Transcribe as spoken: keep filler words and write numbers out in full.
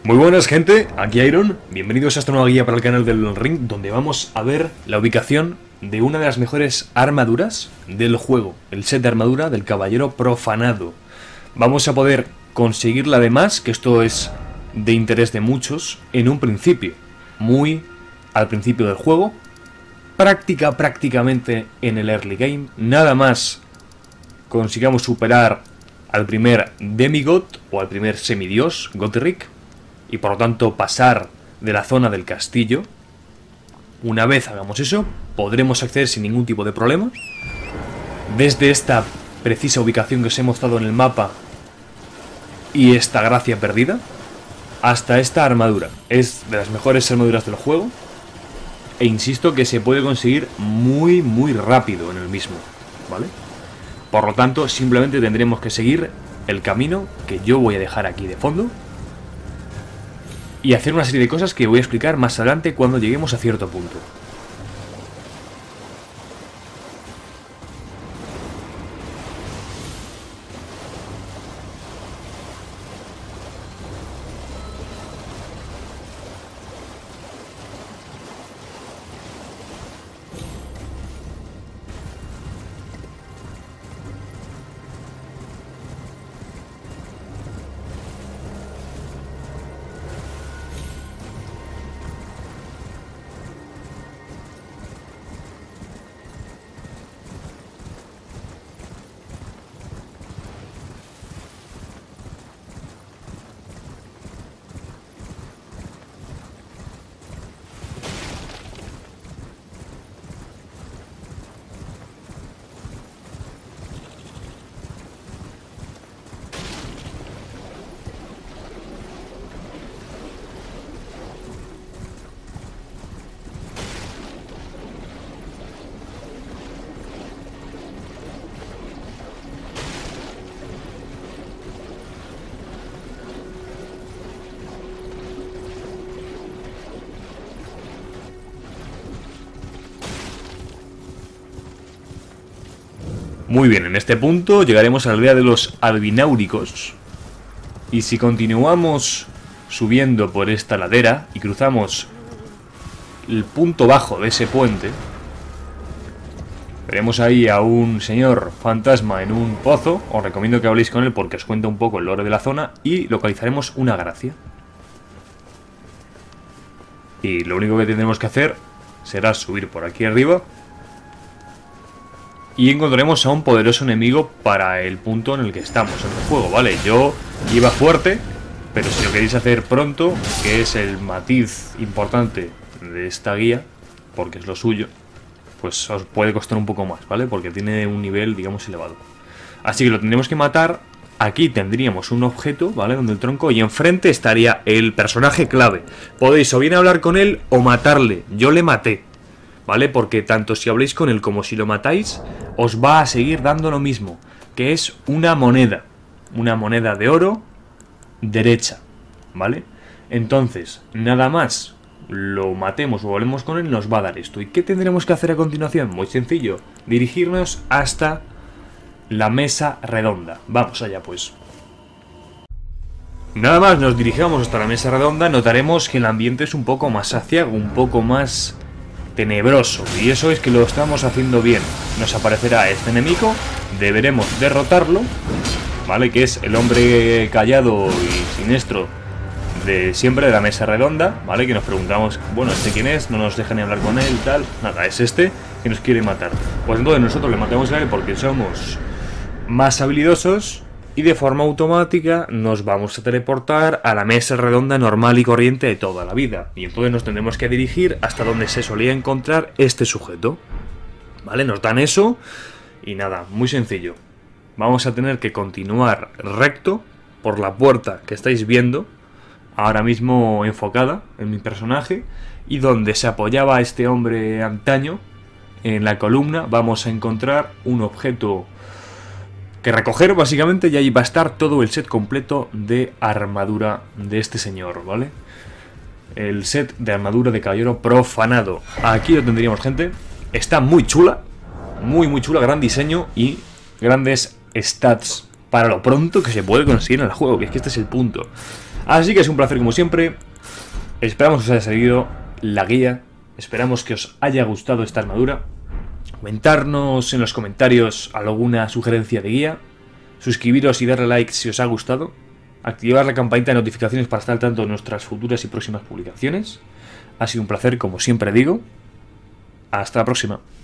Muy buenas, gente, aquí Iron, bienvenidos a esta nueva guía para el canal del Ring, donde vamos a ver la ubicación de una de las mejores armaduras del juego, el set de armadura del Caballero Profanado. Vamos a poder conseguirla además, que esto es de interés de muchos, en un principio, muy al principio del juego, práctica prácticamente en el early game, nada más consigamos superar al primer demigod o al primer semidios, Gotrek, y por lo tanto pasar de la zona del castillo. Una vez hagamos eso, podremos acceder sin ningún tipo de problema desde esta precisa ubicación que os he mostrado en el mapa y esta gracia perdida hasta esta armadura. Es de las mejores armaduras del juego e insisto que se puede conseguir muy muy rápido en el mismo, ¿vale? Por lo tanto, simplemente tendremos que seguir el camino que yo voy a dejar aquí de fondo y hacer una serie de cosas que voy a explicar más adelante cuando lleguemos a cierto punto. Muy bien, en este punto llegaremos a la aldea de los albináuricos. Y si continuamos subiendo por esta ladera y cruzamos el punto bajo de ese puente, veremos ahí a un señor fantasma en un pozo. Os recomiendo que habléis con él porque os cuenta un poco el lore de la zona y localizaremos una gracia. Y lo único que tendremos que hacer será subir por aquí arriba y encontraremos a un poderoso enemigo para el punto en el que estamos en el juego, ¿vale? Yo iba fuerte, pero si lo queréis hacer pronto, que es el matiz importante de esta guía, porque es lo suyo, pues os puede costar un poco más, ¿vale? Porque tiene un nivel, digamos, elevado. Así que lo tendremos que matar. Aquí tendríamos un objeto, ¿vale? Donde el tronco, y enfrente estaría el personaje clave. Podéis o bien hablar con él o matarle. Yo le maté, ¿vale? Porque tanto si habléis con él como si lo matáis, os va a seguir dando lo mismo, que es una moneda. Una moneda de oro derecha, ¿vale? Entonces, nada más lo matemos o hablemos con él, nos va a dar esto. ¿Y qué tendremos que hacer a continuación? Muy sencillo, dirigirnos hasta la mesa redonda. Vamos allá, pues. Nada más nos dirigamos hasta la mesa redonda, notaremos que el ambiente es un poco más aciago, un poco más tenebroso, y eso es que lo estamos haciendo bien. Nos aparecerá este enemigo, deberemos derrotarlo, ¿vale? Que es el hombre callado y siniestro de siempre de la mesa redonda, ¿vale? Que nos preguntamos, bueno, ¿este quién es? No nos dejan ni hablar con él, tal. Nada, es este que nos quiere matar. Pues entonces nosotros le matamos a él porque somos más habilidosos y de forma automática nos vamos a teleportar a la mesa redonda normal y corriente de toda la vida. Y entonces nos tendremos que dirigir hasta donde se solía encontrar este sujeto, ¿vale? Nos dan eso y nada, muy sencillo. Vamos a tener que continuar recto por la puerta que estáis viendo ahora mismo enfocada en mi personaje, y donde se apoyaba este hombre antaño, en la columna, vamos a encontrar un objeto que recoger básicamente, y ahí va a estar todo el set completo de armadura de este señor, ¿vale? El set de armadura de Caballero Profanado. Aquí lo tendríamos, gente. Está muy chula, muy muy chula, gran diseño y grandes stats para lo pronto que se puede conseguir en el juego, que es que este es el punto. Así que es un placer como siempre. Esperamos que os haya servido la guía. Esperamos que os haya gustado esta armadura. Comentarnos en los comentarios alguna sugerencia de guía. Suscribiros y darle like si os ha gustado. Activar la campanita de notificaciones para estar al tanto de nuestras futuras y próximas publicaciones. Ha sido un placer, como siempre digo. Hasta la próxima.